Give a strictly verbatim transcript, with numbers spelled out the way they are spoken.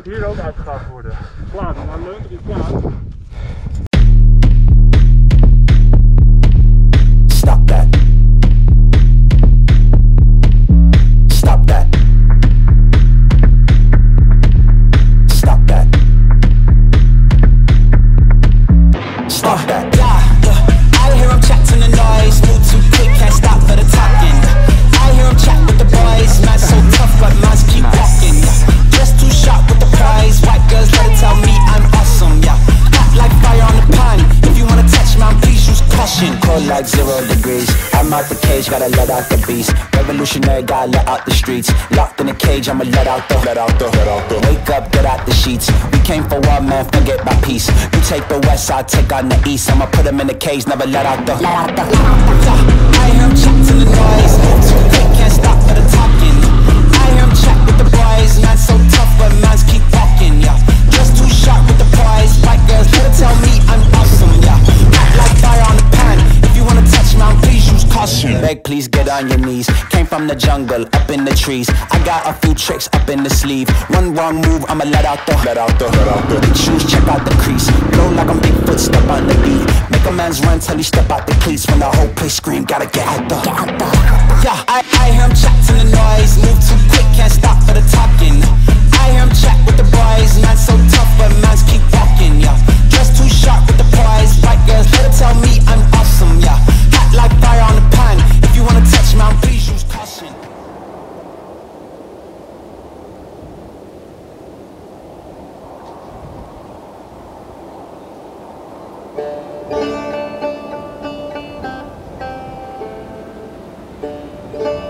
moet hier ook uitgegraven worden. Klaar, dan leunt er iets klaar. Stop that. Stop that. Stop that. Stop that. Yeah, yeah. I hear him chat to the noise. Move too quick, can't stop for the talking. I hear him chat with the boys. Man so tough, but mans keep walking. Just too sharp with the prize. White girls let it tell me I'm awesome. Yeah, hot like fire on the pan. If you wanna touch man, please use caution. Cold like zero degrees. I'm out the cage, gotta let out the beast. Revolutionary, gotta let out the streets. Locked in a cage, I'ma let out the, let out the, let out the. Wake up, get out the sheets. We came for war, man, forget my peace. You take the west, I'll take on the east. I'ma put him in the cage, never let out the, let out the. Yeah, I hear him chat to the noise. Move too quick, can't stop for the talking. I hear him chat with the boys. Man so tough, but mans keep walking. Yeah, just too sharp with the prize. White girls better tell me I'm awesome. Yeah, hot like fire on the pan. If you wanna touch man, please use caution. Beg, please get on your knees. Came from the jungle, up in the trees. I got a few tricks up in the sleeve. One wrong move, I'ma let out the, let out the, let out the. Big shoes, check out the crease. Blow like I'm Bigfoot, step on the beat. Make a man's run till he step out the cleats. When the whole place scream, gotta get out the, get out the. Yeah, I, I hear him chat to the noise. Move too quick, can't stop for the talking. I hear him chat with the boys. Man so tough, but mans keep walking. Yeah, just too sharp with the prize. White girls better tell me I'm awesome. Yeah, hot like fire on the pan. If you wanna touch man, please use caution. Stop.